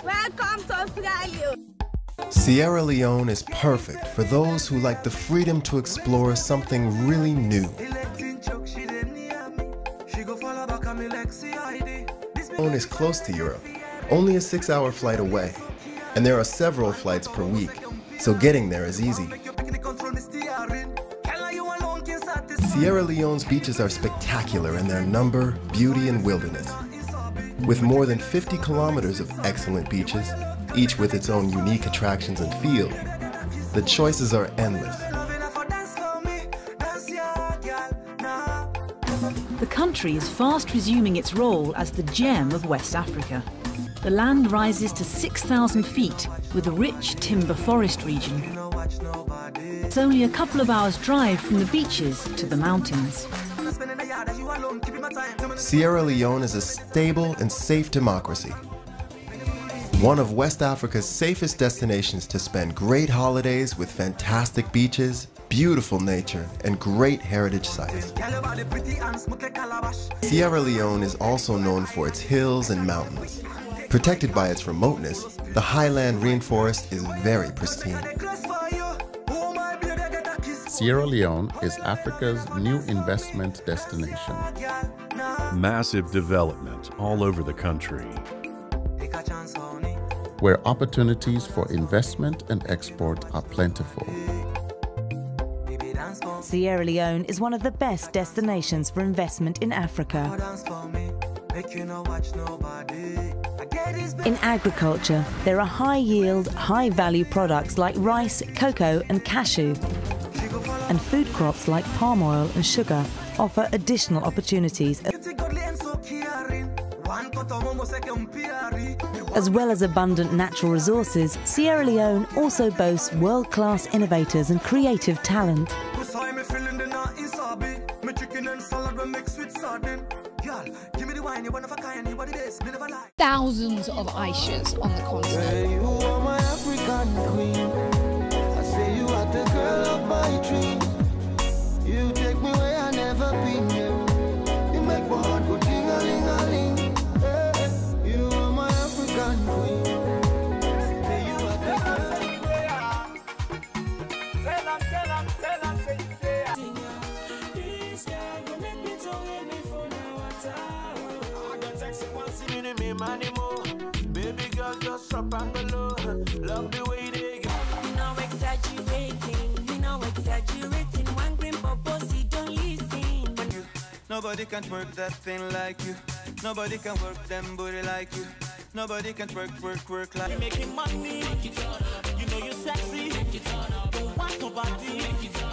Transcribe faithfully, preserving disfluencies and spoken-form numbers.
Welcome to Australia. Sierra Leone is perfect for those who like the freedom to explore something really new. Leone is close to Europe, only a six-hour flight away, and there are several flights per week, so getting there is easy. Sierra Leone's beaches are spectacular in their number, beauty, and wilderness. With more than fifty kilometers of excellent beaches, each with its own unique attractions and feel, the choices are endless. The country is fast resuming its role as the gem of West Africa. The land rises to six thousand feet with a rich timber forest region. It's only a couple of hours' drive from the beaches to the mountains. Sierra Leone is a stable and safe democracy. One of West Africa's safest destinations to spend great holidays with fantastic beaches, beautiful nature, and great heritage sites. Sierra Leone is also known for its hills and mountains. Protected by its remoteness, the highland rainforest is very pristine. Sierra Leone is Africa's new investment destination. Massive development all over the country, where opportunities for investment and export are plentiful. Sierra Leone is one of the best destinations for investment in Africa. In agriculture, there are high-yield, high-value products like rice, cocoa and cashew. And food crops like palm oil and sugar offer additional opportunities. As well as abundant natural resources, Sierra Leone also boasts world-class innovators and creative talent. Thousands of Ishas on the continent. You are my African queen. I say you are the girl of my dreams. You take me where I never been. You make my heart go ting-a-ling-a-ling. You are my African queen. Say you are the girl. Tell 'em, tell 'em, tell 'em, say you there. This girl go make me tongue in me for now. I got text once in me, money more. Baby girl, just drop and go low. Love the way they go. We no exaggerating, we no exaggerating. One green bossy, don't listen. Nobody can work that thing like you. Nobody can work them booty like you. Nobody can work, work, work like you. Making money, you know you're sexy. Don't want nobody.